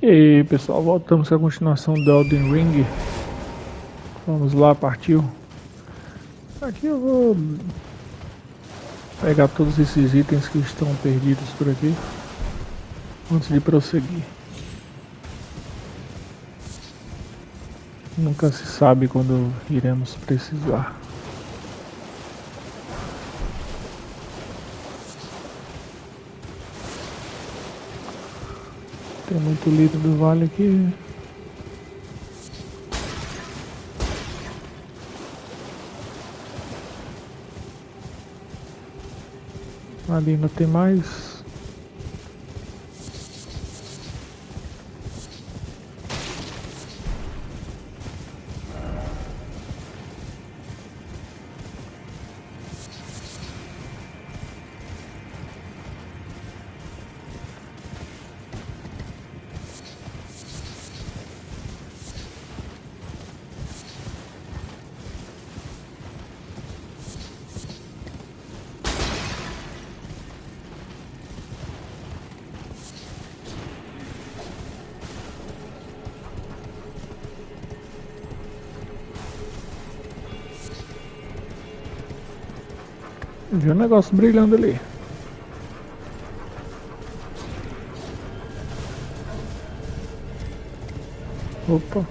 E aí pessoal, voltamos com a continuação do Elden Ring. Vamos lá, partiu. Aqui eu vou pegar todos esses itens que estão perdidos por aqui antes de prosseguir. Nunca se sabe quando iremos precisar. Tem muito litro do vale aqui. Ali ainda tem mais. Vi um negócio brilhando ali. Opa.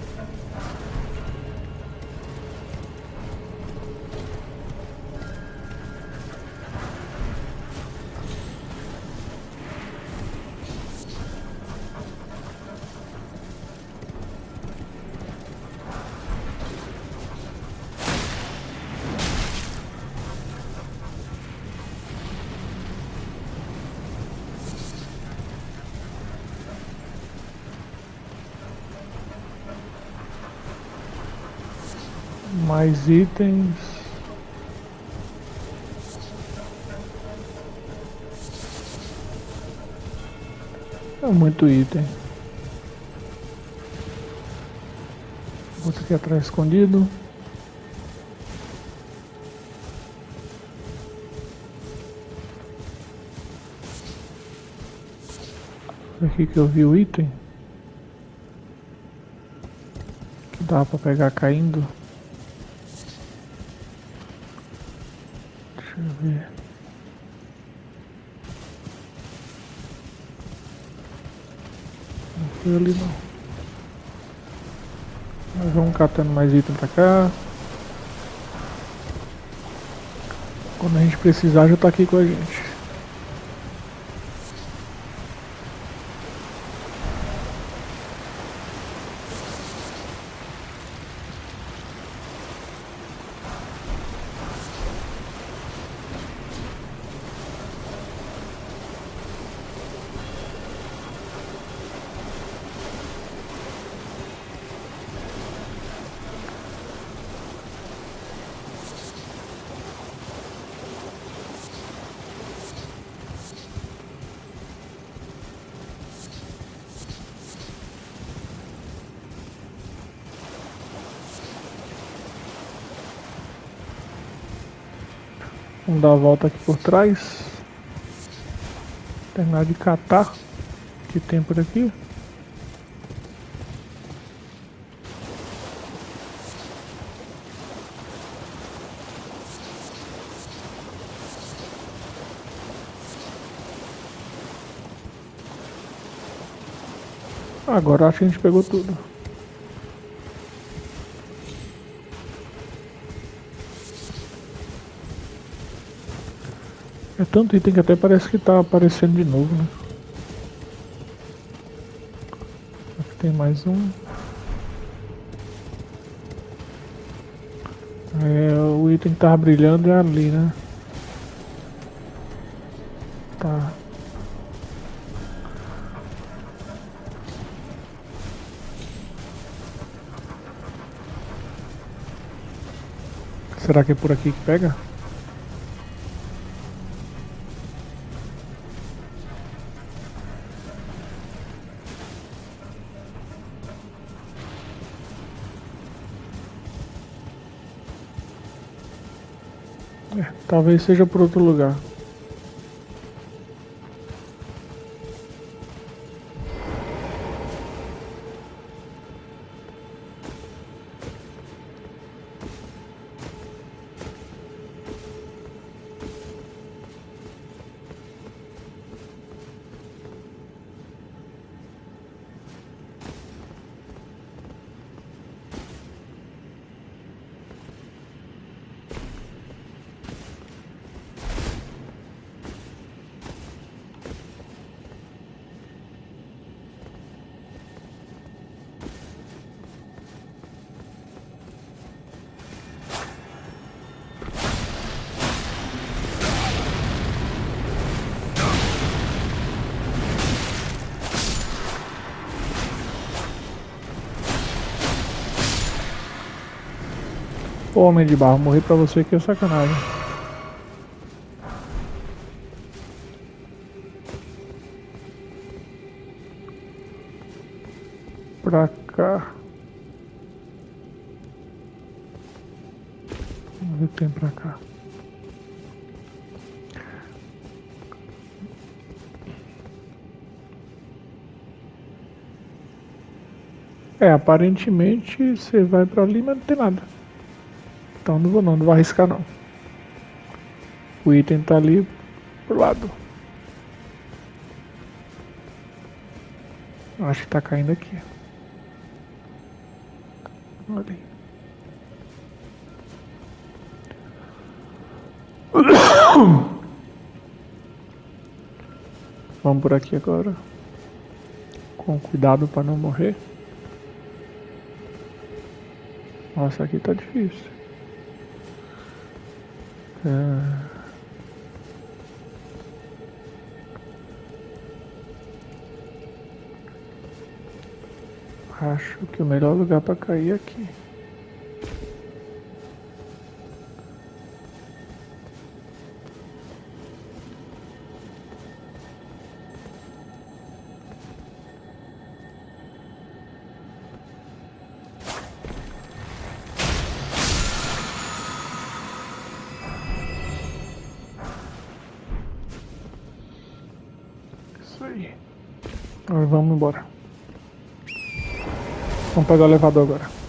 Mais itens. É muito item. Outro aqui atrás escondido. Aqui que eu vi o item. Que dá pra pegar caindo. Deixa eu ver. Não foi ali não. Nós vamos catando mais item pra cá. Quando a gente precisar já tá aqui com a gente. Vamos dar a volta aqui por trás. Terminar de catar o que tem por aqui. Agora acho que a gente pegou tudo. É tanto item que até parece que tá aparecendo de novo, né? Aqui tem mais um. O item que tava brilhando é ali, né? Tá. Será que é por aqui que pega? Talvez seja por outro lugar. Homem de barro, morrer pra você aqui é sacanagem. Pra cá. Vamos ver o que tem pra cá. Aparentemente você vai pra ali, mas não tem nada. Então não vou arriscar não. O item tá ali pro lado. Acho que tá caindo aqui. Olha aí. Vamos por aqui agora. Com cuidado para não morrer. Nossa, aqui tá difícil. Acho que o melhor lugar para cair é aqui. Isso aí. Agora vamos embora. Vamos pegar o elevador agora.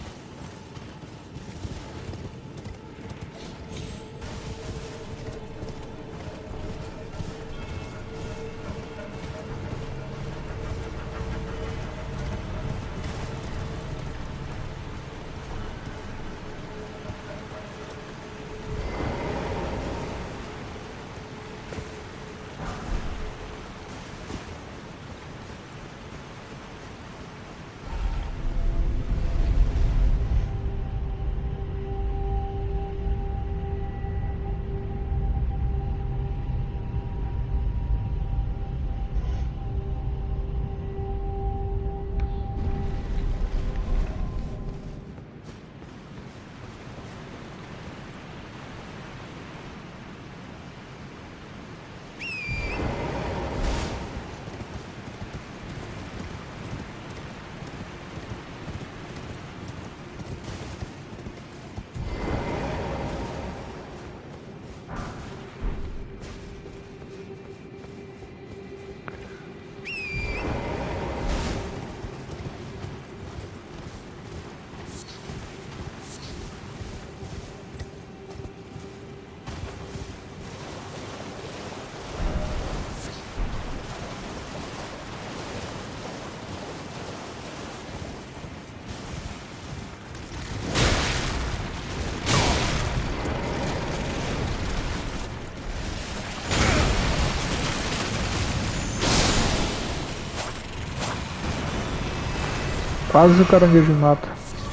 Quase o caranguejo me mata.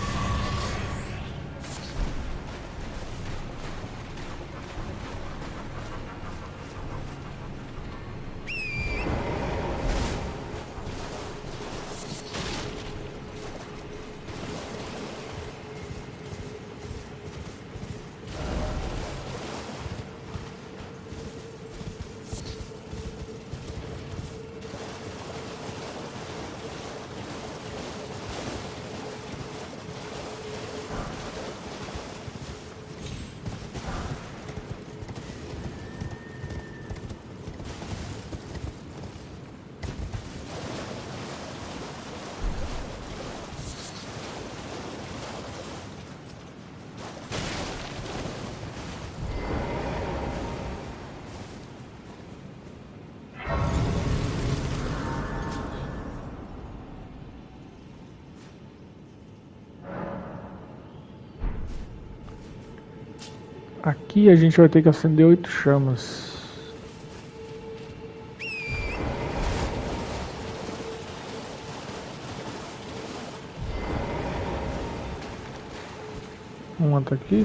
Aqui a gente vai ter que acender 8 chamas. Uma tá aqui.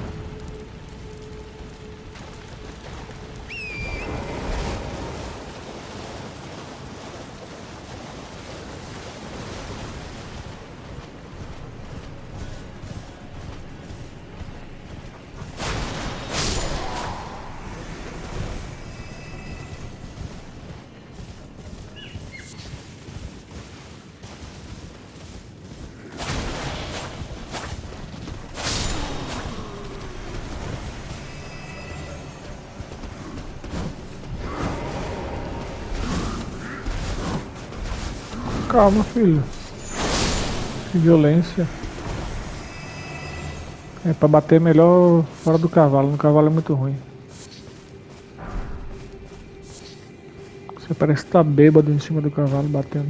Calma, filho. Que violência. É pra bater melhor fora do cavalo. No cavalo é muito ruim. Você parece que tá bêbado em cima do cavalo batendo.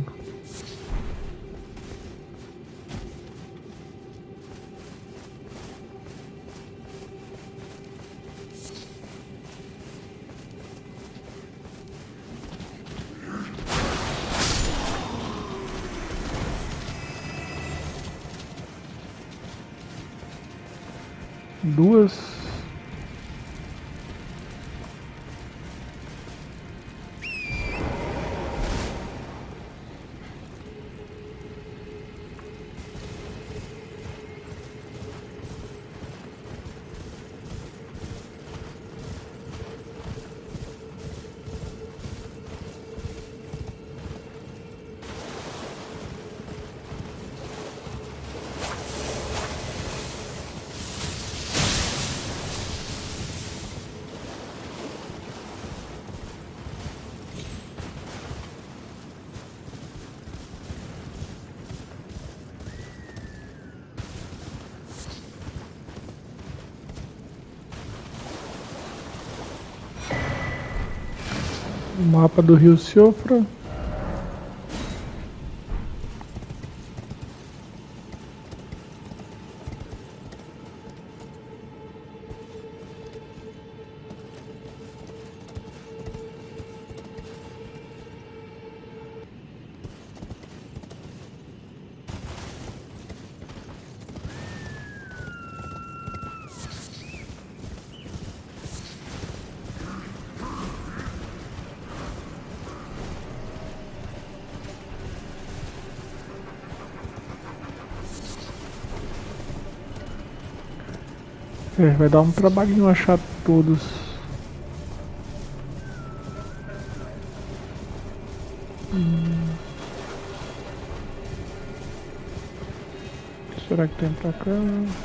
Duas. Mapa do Rio Siofra. É, vai dar um trabalhinho achar todos. Será que tem pra cá?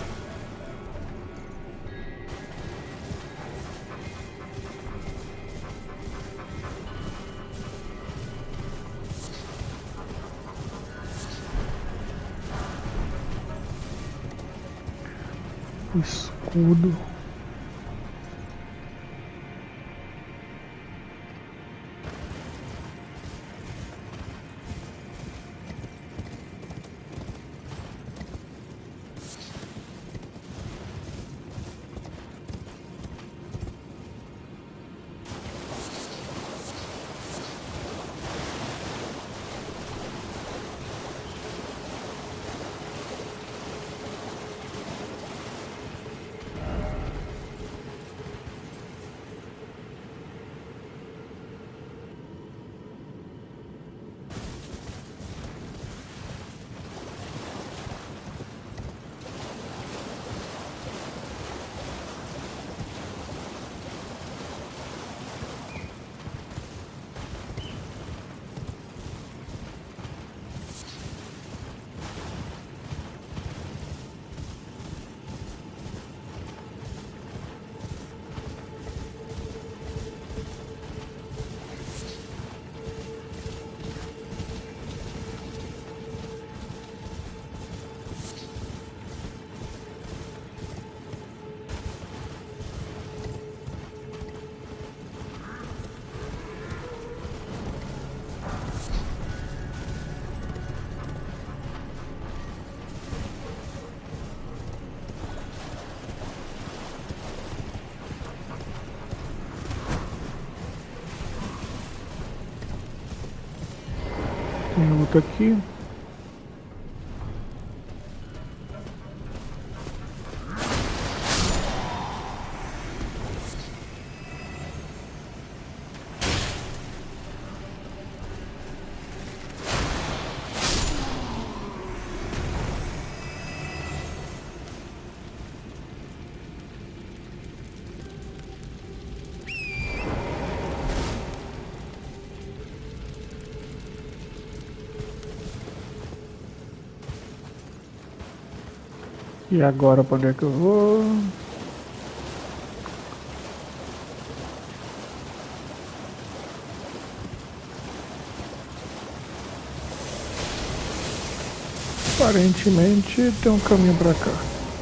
Escudo. Tem outro aqui. E agora pra onde é que eu vou? Aparentemente tem um caminho pra cá.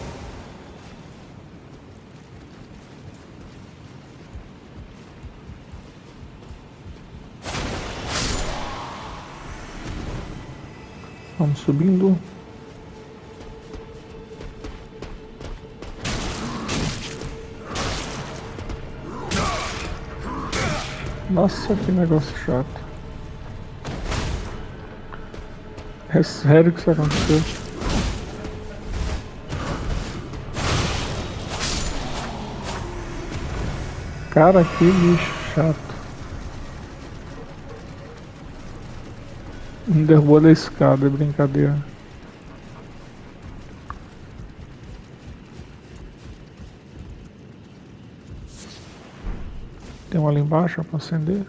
Vamos subindo. Nossa, que negócio chato. É sério que isso aconteceu? Cara, que bicho chato. Me derrubou da escada, é brincadeira. Tem uma ali embaixo pra acender.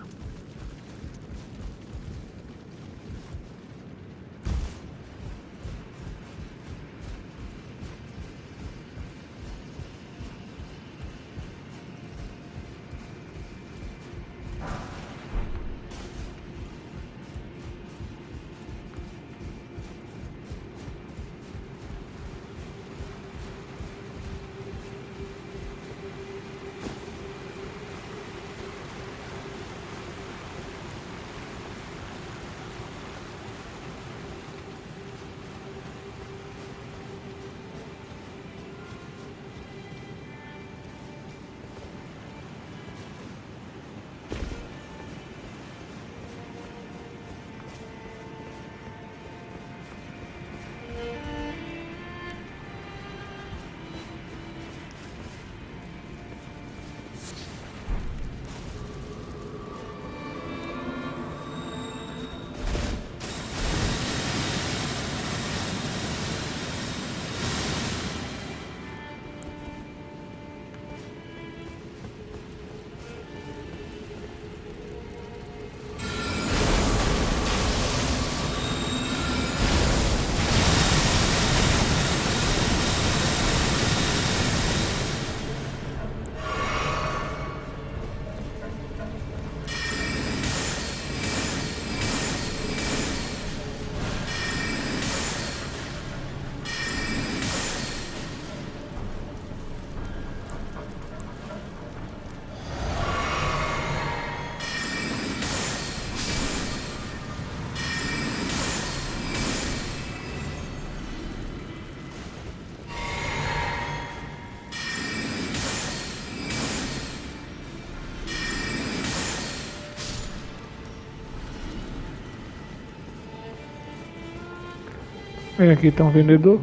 Vem aqui, tem um vendedor.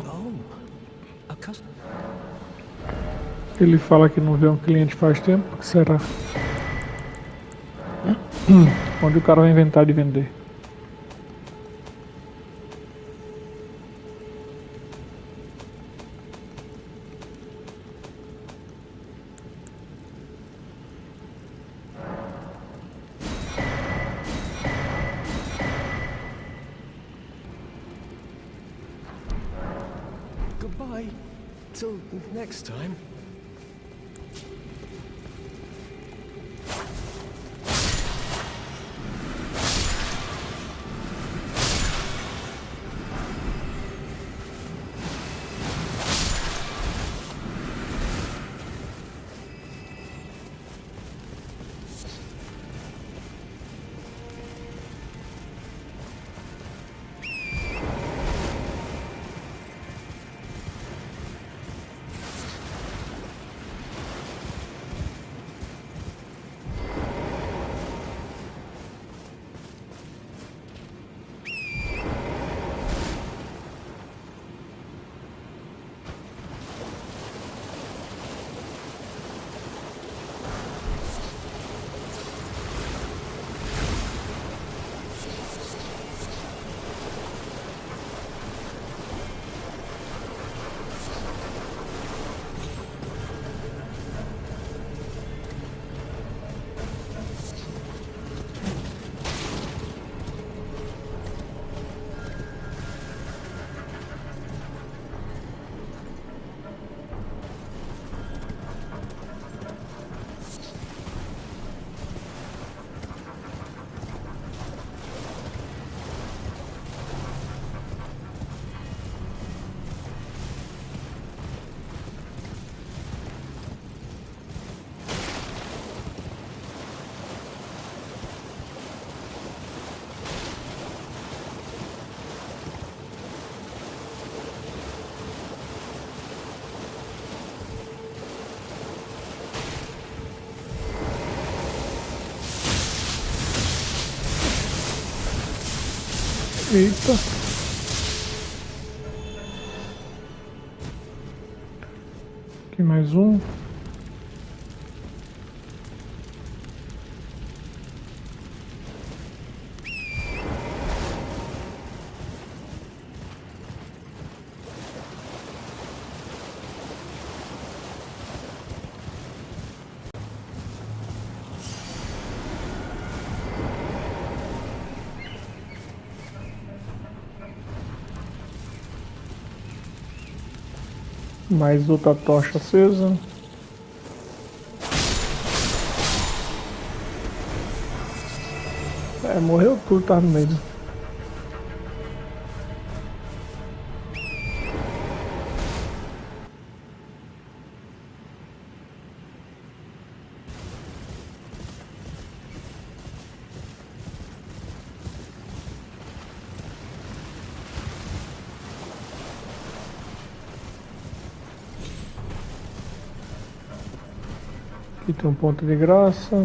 Ele fala que não vê um cliente faz tempo. O que será? Onde o cara vai inventar de vender? Goodbye. Till next time. Eita. Aqui mais um. Mais outra tocha acesa. É, morreu tudo, tá no meio. Aqui tem um ponto de graça.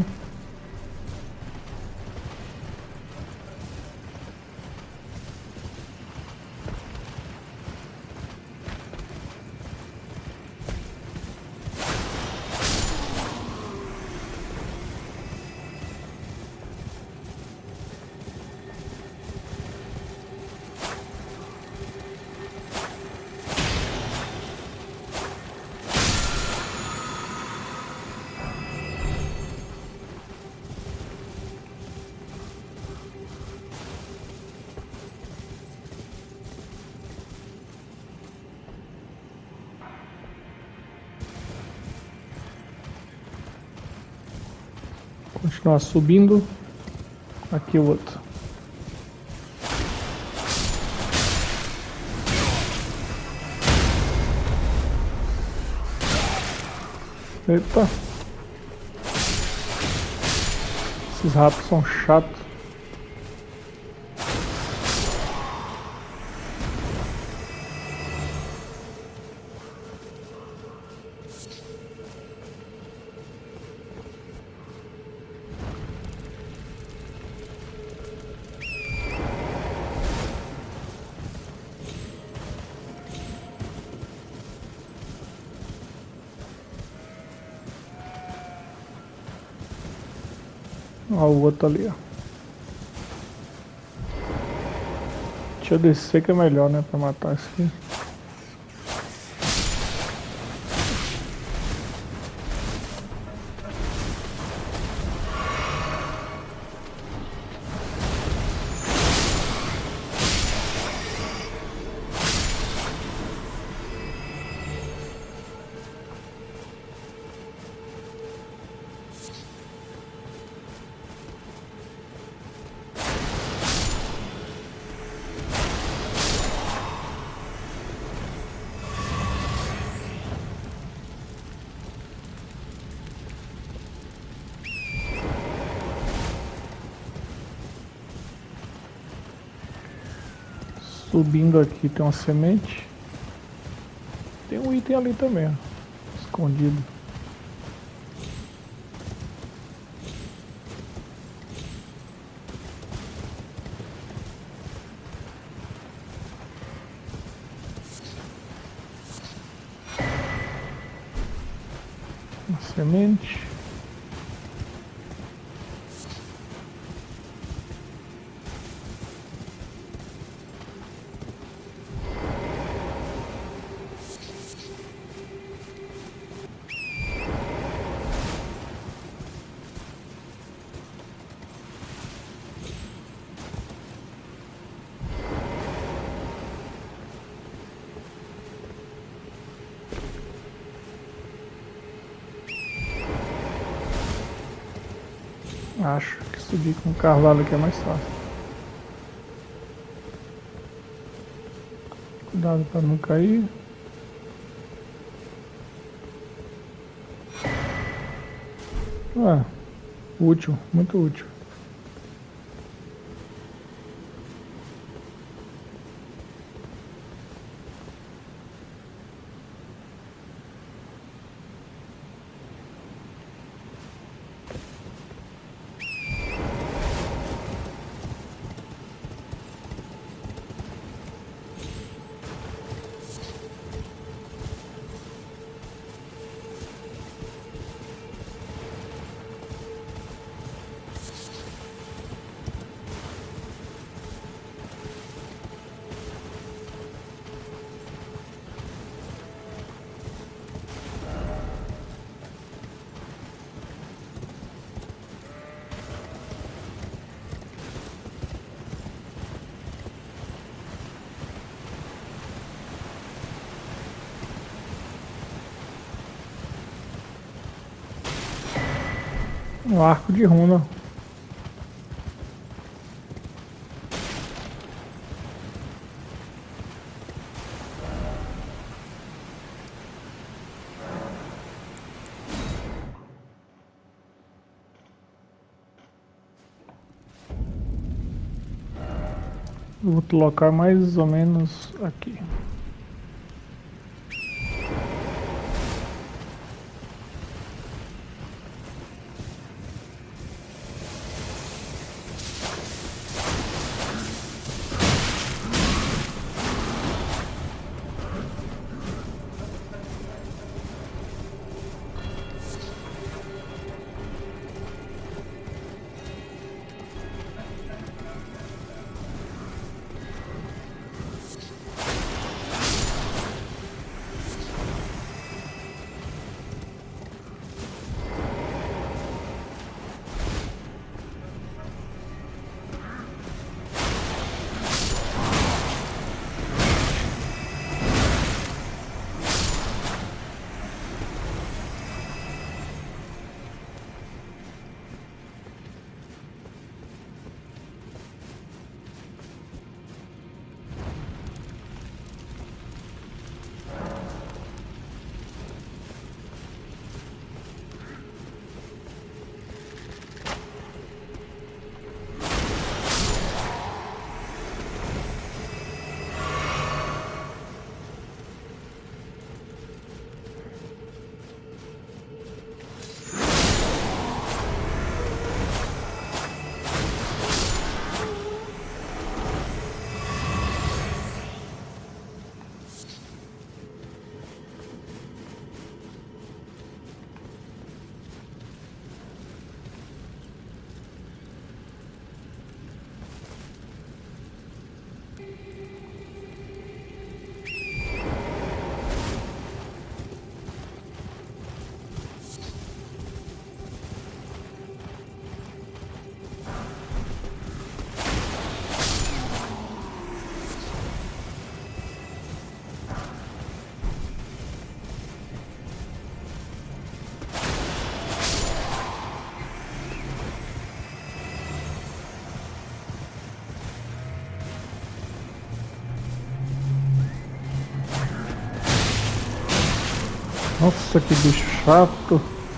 Continuar subindo. Aqui o outro. Eita. Esses ratos são chatos. Ó, o outro ali, ó. Deixa eu descer que é melhor, né? Pra matar esse aqui. Subindo aqui tem uma semente. Tem um item ali também, ó, escondido. Uma semente. Acho que subir com o cavalo aqui é mais fácil. Cuidado para não cair. Ah, útil, muito útil. Um arco de runa. Vou colocar mais ou menos aqui. Nossa, que bicho chato.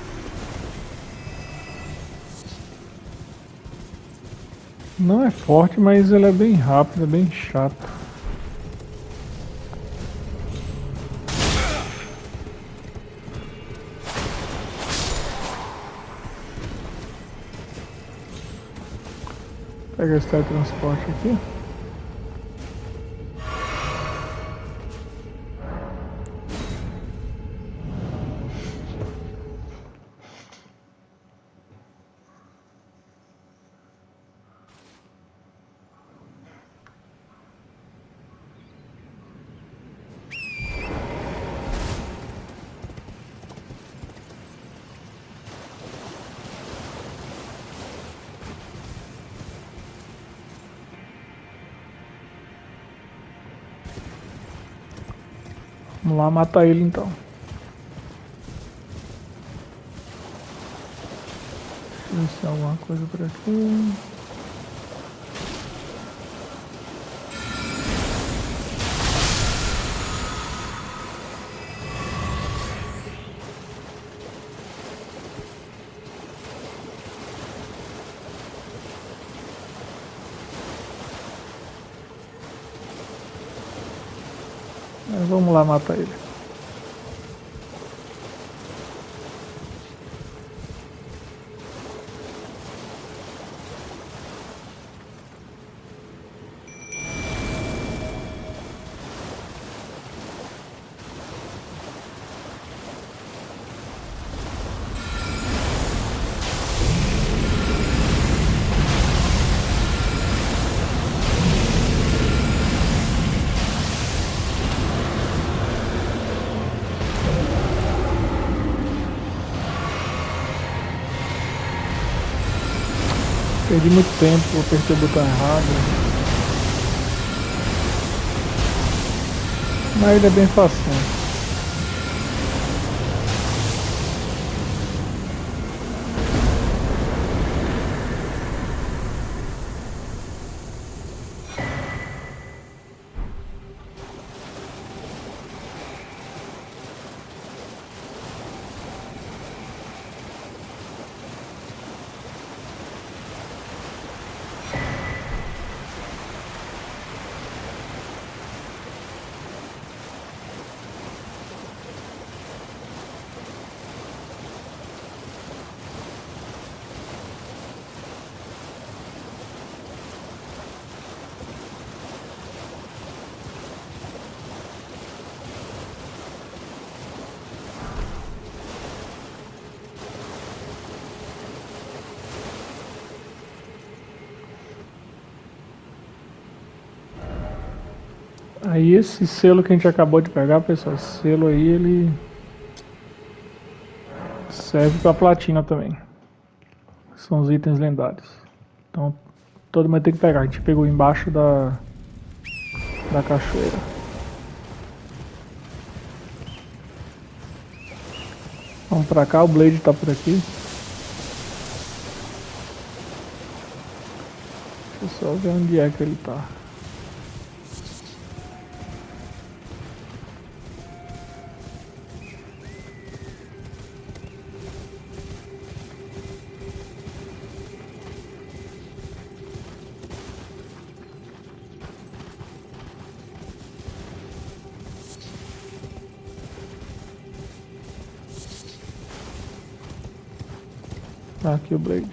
Não é forte, mas ele é bem rápido, é bem chato. Pega esse teletransporte aqui. Vamos lá matar ele então. Deixa eu ver se tem alguma coisa por aqui. Vamos lá matar ele. Perdi muito tempo, apertei o botão errado. Mas ele é bem facinho. Aí esse selo que a gente acabou de pegar, pessoal, esse selo aí, ele serve pra platina também. São os itens lendários. Então todo mundo tem que pegar. A gente pegou embaixo da cachoeira. Vamos pra cá, o Blade tá por aqui. Deixa eu só ver onde é que ele tá. Tá aqui o Blade.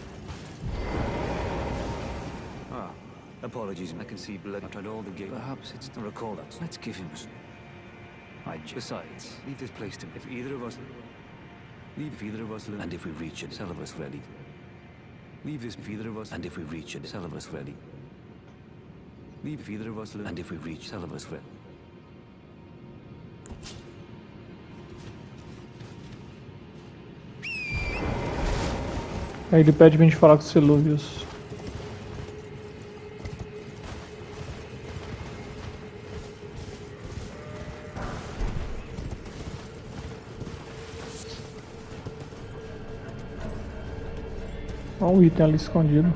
Ah, apologies. I can see blood. I tried all the game. Perhaps it's to recall that. Let's give him. Besides, leave this place to me. If either of us and if we reach it, some of us ready. Leave this. If either of us and if we reach it, some of us ready. Leave if either of us and if we reach, some of us ready. Aí ele pede pra gente falar com os Celúvios. Olha um item ali escondido.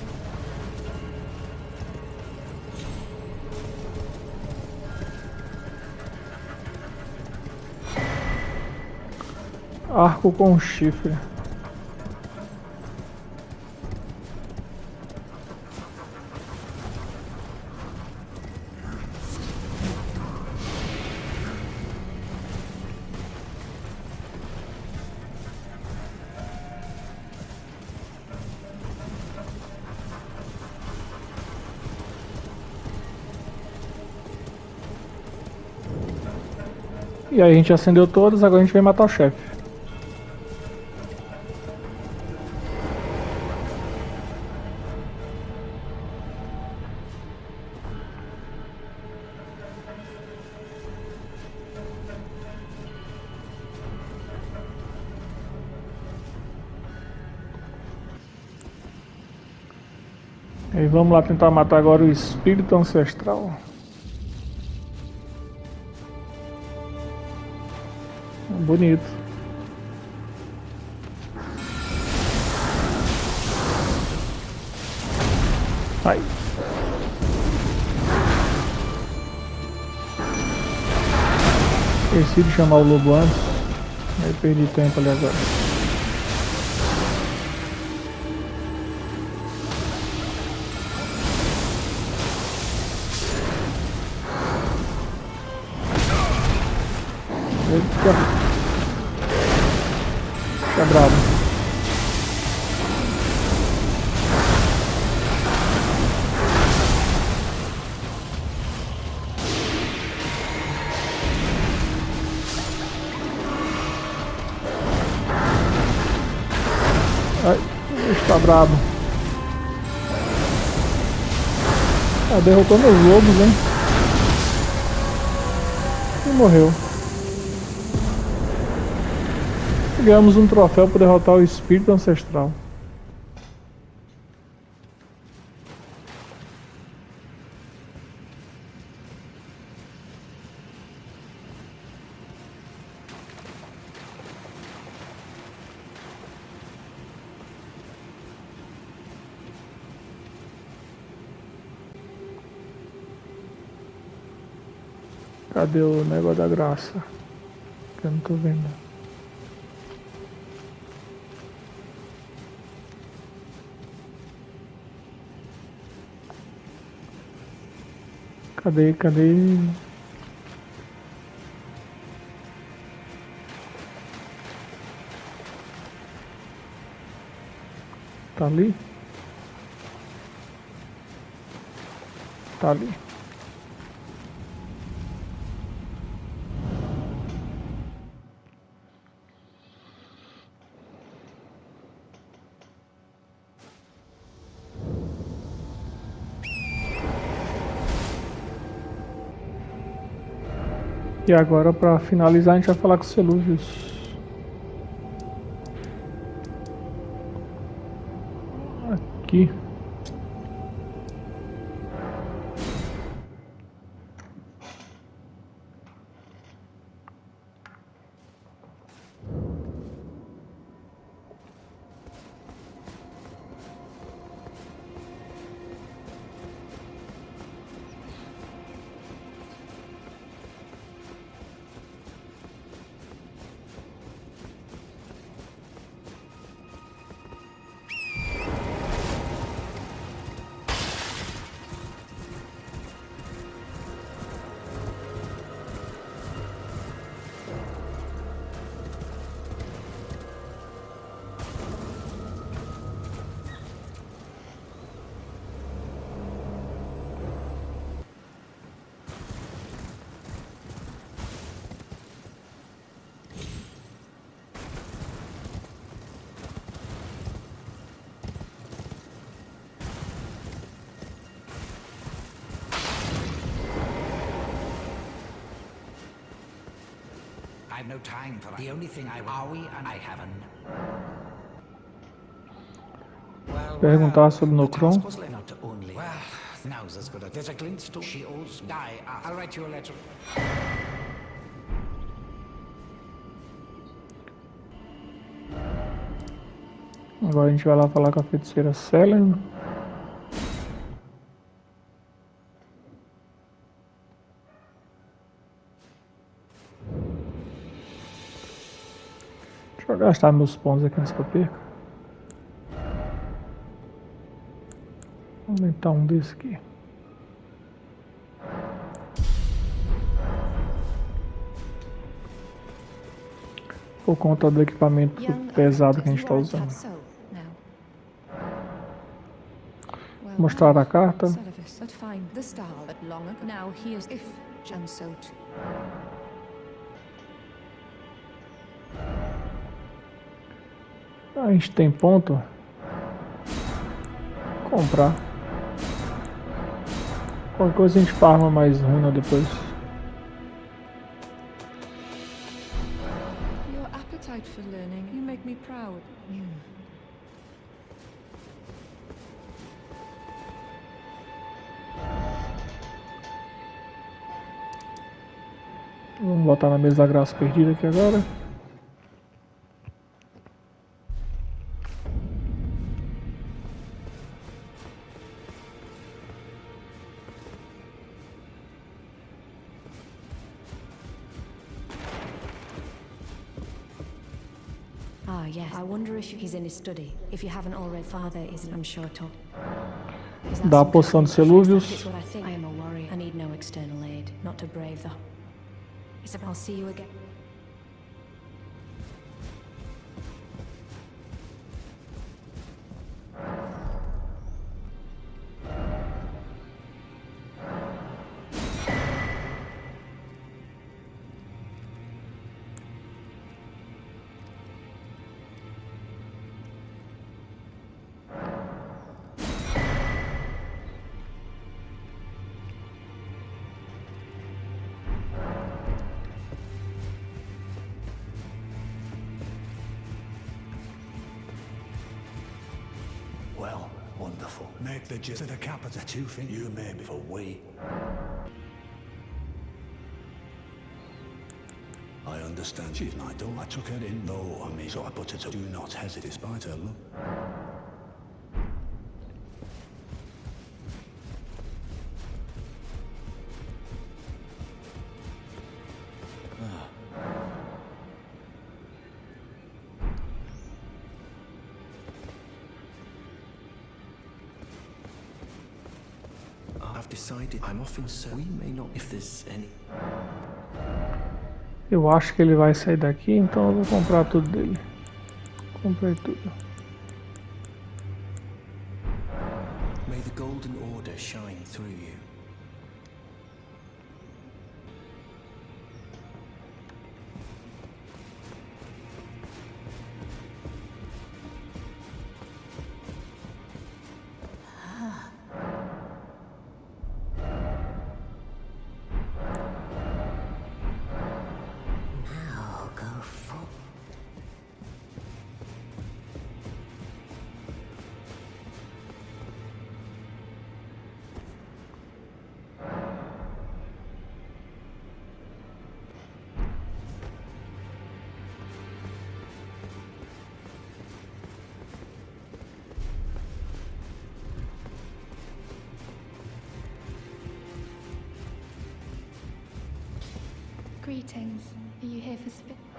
Arco com chifre. E aí a gente acendeu todas, agora a gente vai matar o chefe. E vamos lá tentar matar agora o espírito ancestral. Bonito. Ai. Esqueci de chamar o lobo antes. Aí perdi tempo ali agora. Fica bravo. Ai, está bravo. Ah, derrotou meus lobos, hein? E morreu. Ganhamos um troféu por derrotar o espírito ancestral. Cadê o negócio da graça? Que eu não tô vendo. Cadê? Tá ali? Tá ali. E agora, para finalizar, a gente vai falar com os Selúvios. Aqui. I've no time for that. The only thing are we and I haven't. Perguntar sobre Nocron. Not only. Well, now's as good as there's a glintstone. She owes me. I'll write you a letter. Agora a gente vai lá falar com a feiticeira Selene. Deixa eu gastar meus pontos aqui antes que eu perca. Vou aumentar um desse aqui. Por conta do equipamento pesado que a gente está usando. Mostrar a carta. A gente tem ponto. Comprar. Qualquer coisa a gente farma mais runa depois. Your appetite for learning, you make me proud. Vamos botar na mesa da graça perdida aqui agora. Ah, yes. I wonder if he's in his study. If you haven't already, father isn't, I'm sure to. Dá a poção de Selúvios. That's what I think. I am a warrior. I need no external aid. Not to brave the... I'll see you again. Well, wonderful. Make the gist of the capita two things you made before we. I understand she's an idol. I took her in, though, on me, so I put her to do not hesitate despite her look. I've decided I'm often so we may not if there's any. Eu acho que ele vai sair daqui, então eu vou comprar tudo dele. Comprei tudo. May the golden order shine through you. Greetings. Are you here for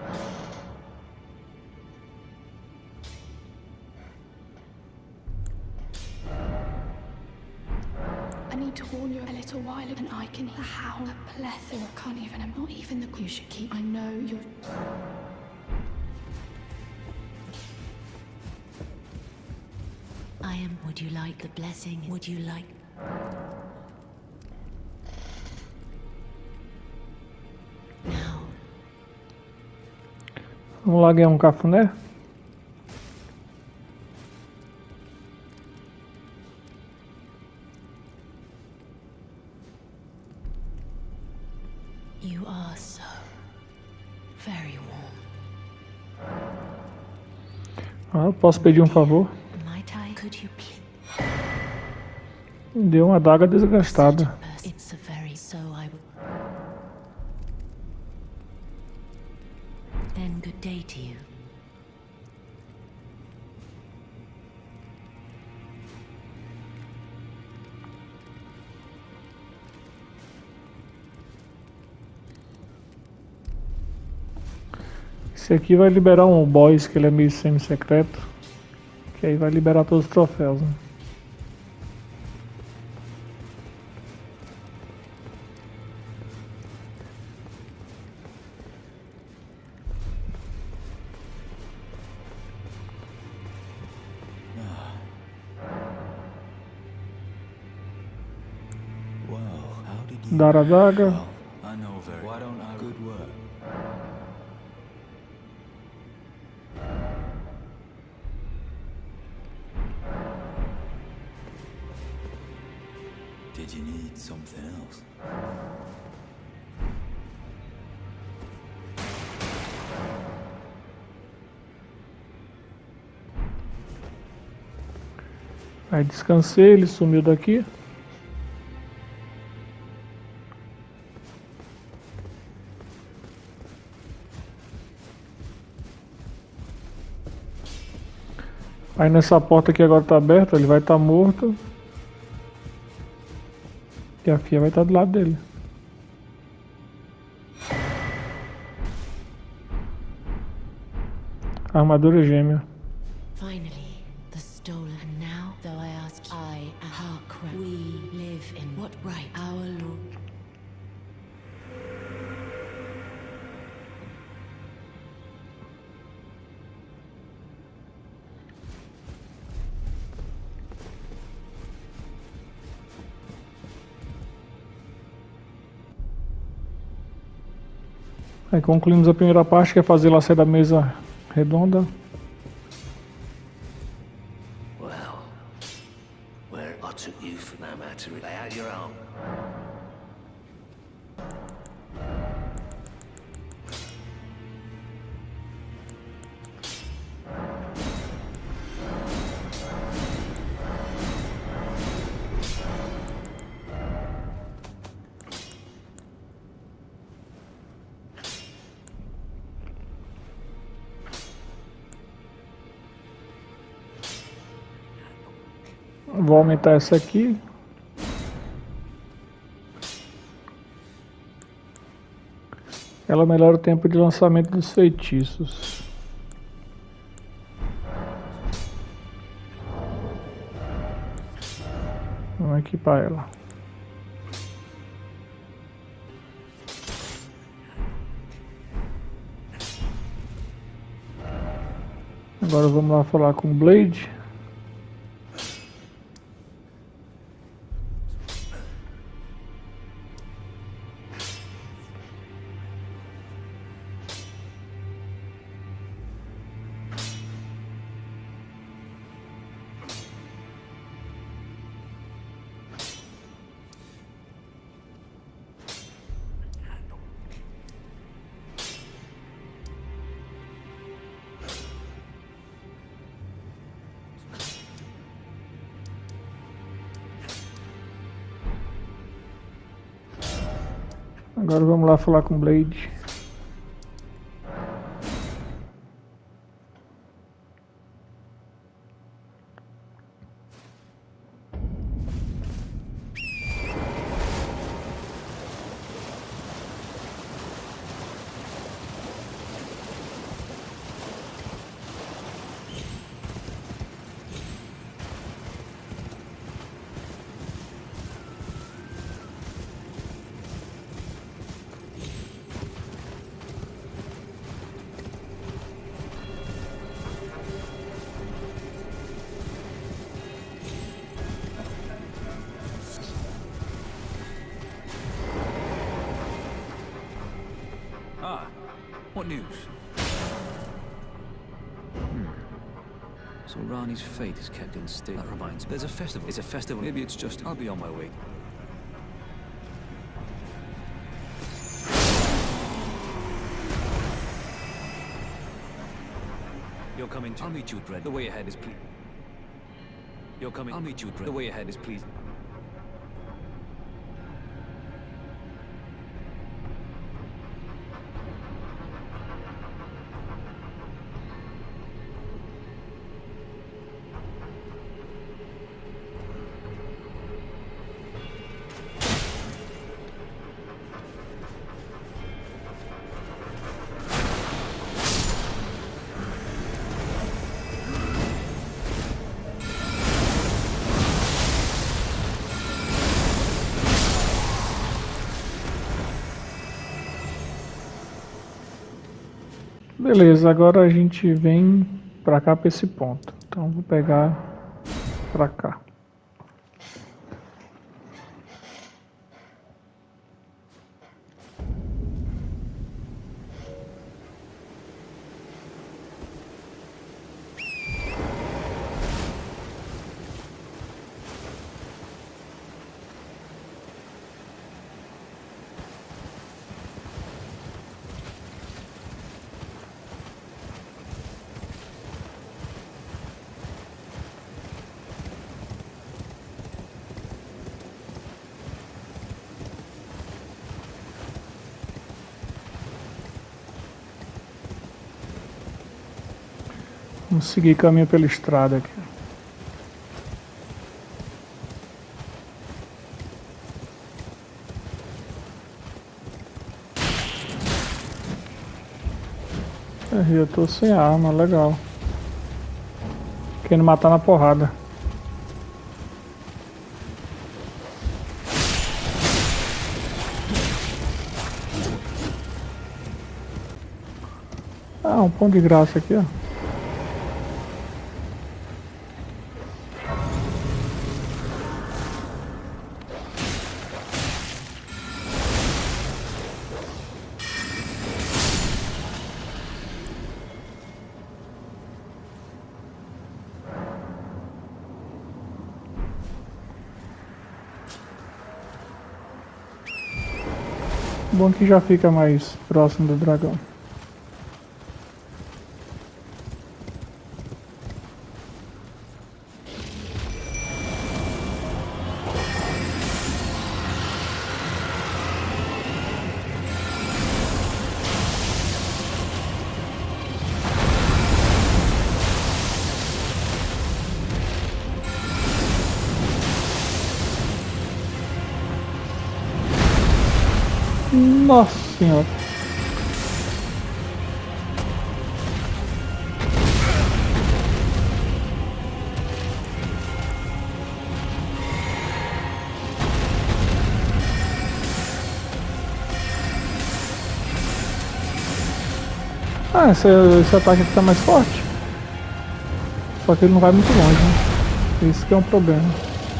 I need to warn you a little while ago, and I can hear how a plethora can't even. I'm not even the. You should keep. I know you're. I am. Would you like the blessing? Would you like? Now. Vamos lá ganhar um cafuné? You are so very warm. Posso pedir um favor? Might I? Could you please? Me deu uma adaga desgastada. It's a very so I will. Then good day to you. Esse aqui vai liberar um boss, que ele é meio semi-secreto. Que aí vai liberar todos os troféus, né? Dar a daga. I know very. Why don't I? Good work. Did you need something else? Aí descansei, ele sumiu daqui. Aí nessa porta aqui agora tá aberta, ele vai estar morto. E a Fia vai estar do lado dele. Armadura gêmea. Finally, the stolen. And now, though I ask, I am Harkra. We live in what right? Our Lord. Aí concluímos a primeira parte, que é fazer ela sair da mesa redonda. Well, where I took you for no matter. Lay out your arm. Vou aumentar essa aqui. Ela melhora o tempo de lançamento dos feitiços. Vamos equipar ela. Agora vamos lá falar com o Blade. Agora vamos lá falar com o Blade. What news? So Rani's fate is kept in state. That reminds me. There's a festival. It's a festival. Maybe it's just... I'll be on my way. You're coming too. I'll meet you at Red. The way ahead is please. You're coming. I'll meet you at Red. The way ahead is please. Beleza, agora a gente vem pra cá, pra esse ponto. Então vou pegar pra cá. Vamos seguir caminho pela estrada aqui. Eu tô sem arma, legal. Querendo matar na porrada. Ah, um pão de graça aqui, ó. Bom que já fica mais próximo do dragão. Nossa senhora. Ah, esse ataque aqui tá mais forte. Só que ele não vai muito longe, né? Isso que é um problema.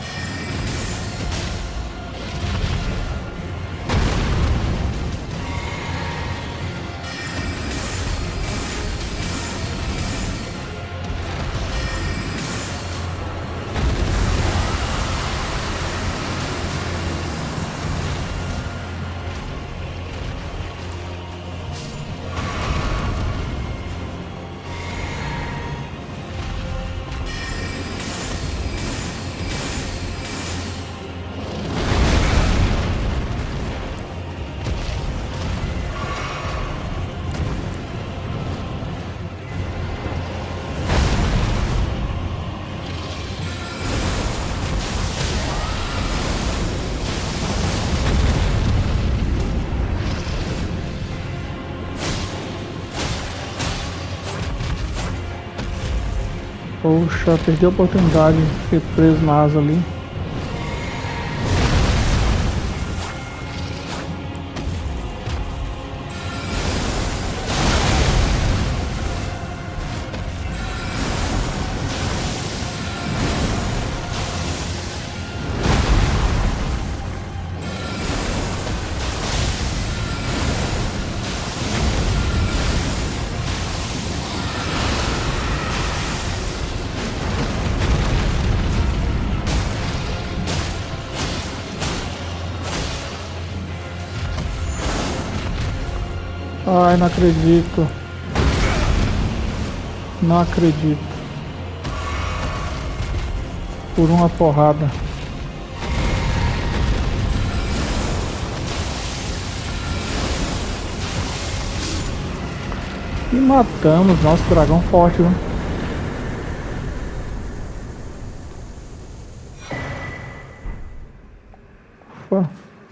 Poxa, perdi a oportunidade, fiquei preso na asa ali. Ai, não acredito. Não acredito. Por uma porrada. E matamos. Nosso dragão forte, viu? Ufa.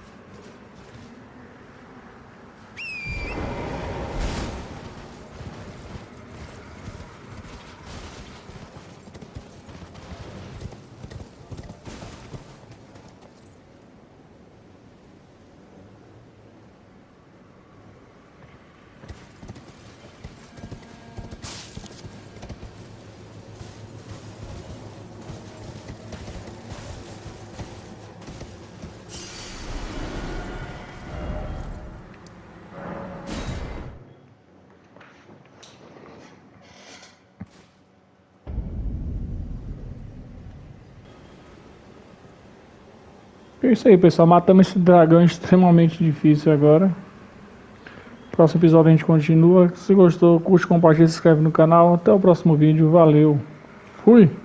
É isso aí, pessoal. Matamos esse dragão extremamente difícil agora. Próximo episódio a gente continua. Se gostou, curte, compartilha, se inscreve no canal. Até o próximo vídeo. Valeu. Fui!